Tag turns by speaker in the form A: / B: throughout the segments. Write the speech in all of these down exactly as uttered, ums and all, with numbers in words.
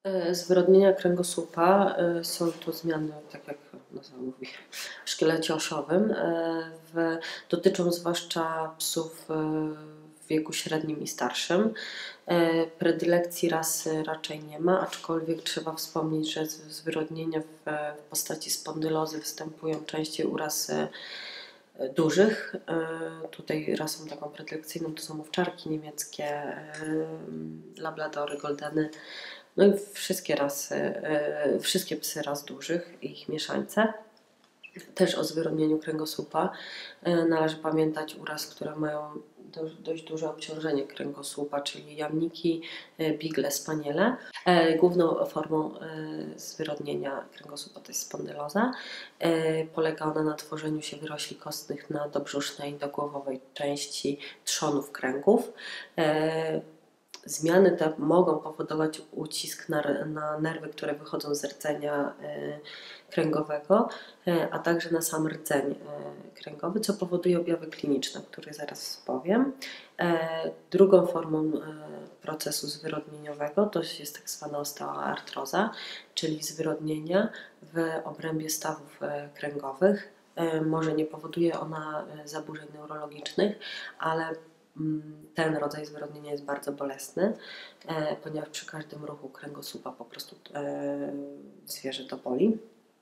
A: Zwyrodnienia kręgosłupa są to zmiany, tak jak nazwa mówi, w szkielecie osiowym. W, dotyczą zwłaszcza psów w wieku średnim i starszym. Predylekcji rasy raczej nie ma, aczkolwiek trzeba wspomnieć, że zwyrodnienia w postaci spondylozy występują częściej u ras dużych. Tutaj rasą taką predylekcyjną to są owczarki niemieckie, labradory, goldeny, no i wszystkie rasy, wszystkie psy ras dużych i ich mieszańce. Też o zwyrodnieniu kręgosłupa należy pamiętać u ras, które mają dość duże obciążenie kręgosłupa, czyli jamniki, bigle, spaniele. Główną formą zwyrodnienia kręgosłupa to jest spondyloza. Polega ona na tworzeniu się wyrośli kostnych na dobrzusznej i dogłowowej części trzonów kręgów. Zmiany te mogą powodować ucisk na, na nerwy, które wychodzą z rdzenia kręgowego, a także na sam rdzeń kręgowy, co powoduje objawy kliniczne, o których zaraz powiem. Drugą formą procesu zwyrodnieniowego to jest tak zwana osteoartroza, czyli zwyrodnienia w obrębie stawów kręgowych. Może nie powoduje ona zaburzeń neurologicznych, ale ten rodzaj zwyrodnienia jest bardzo bolesny, ponieważ przy każdym ruchu kręgosłupa po prostu zwierzę to boli.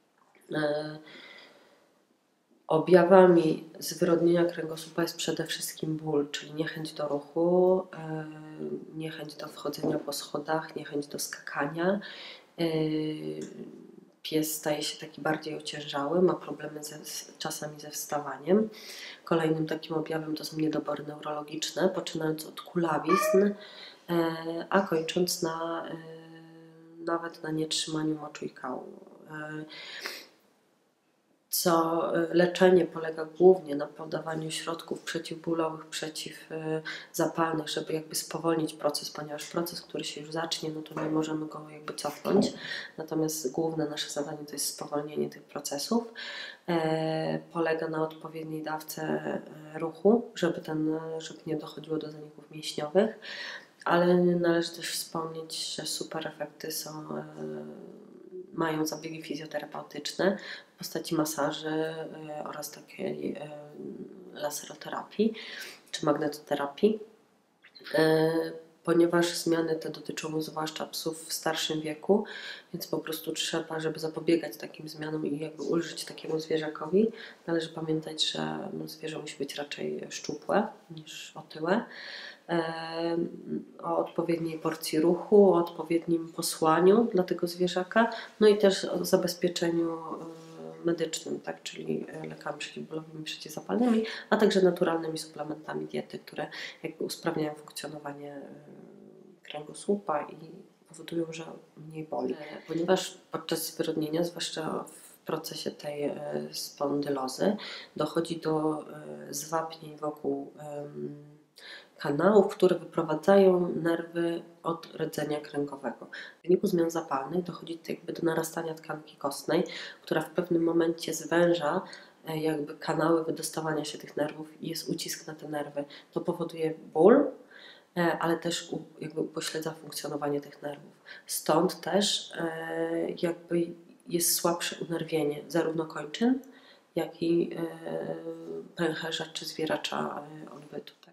A: Objawami zwyrodnienia kręgosłupa jest przede wszystkim ból, czyli niechęć do ruchu, niechęć do wchodzenia po schodach, niechęć do skakania. Pies staje się taki bardziej ociężały, ma problemy ze, czasami ze wstawaniem. Kolejnym takim objawem to są niedobory neurologiczne, poczynając od kulawizn, a kończąc na, nawet na nietrzymaniu moczu i kału. Co leczenie polega głównie na podawaniu środków przeciwbólowych, przeciwzapalnych, żeby jakby spowolnić proces, ponieważ proces, który się już zacznie, no to nie możemy go jakby cofnąć. Natomiast główne nasze zadanie to jest spowolnienie tych procesów. E, polega na odpowiedniej dawce ruchu, żeby, ten, żeby nie dochodziło do zaników mięśniowych, ale należy też wspomnieć, że super efekty są e, mają zabiegi fizjoterapeutyczne w postaci masaży oraz takiej laseroterapii czy magnetoterapii, ponieważ zmiany te dotyczą zwłaszcza psów w starszym wieku, więc po prostu trzeba, żeby zapobiegać takim zmianom i jakby ulżyć takiemu zwierzakowi, należy pamiętać, że no, zwierzę musi być raczej szczupłe niż otyłe, o odpowiedniej porcji ruchu, o odpowiednim posłaniu dla tego zwierzaka, no i też o zabezpieczeniu medycznym, tak, czyli lekami przeciwbólowymi, przeciwzapalnymi, a także naturalnymi suplementami diety, które jakby usprawniają funkcjonowanie kręgosłupa i powodują, że mniej boli. Ponieważ podczas zwyrodnienia, zwłaszcza w procesie tej spondylozy, dochodzi do zwapnień wokół kanałów, które wyprowadzają nerwy od rdzenia kręgowego. W wyniku zmian zapalnych dochodzi jakby do narastania tkanki kostnej, która w pewnym momencie zwęża jakby kanały wydostawania się tych nerwów i jest ucisk na te nerwy. To powoduje ból, ale też jakby upośledza funkcjonowanie tych nerwów. Stąd też jakby jest słabsze unerwienie zarówno kończyn, jak i pęcherza czy zwieracza odbytu.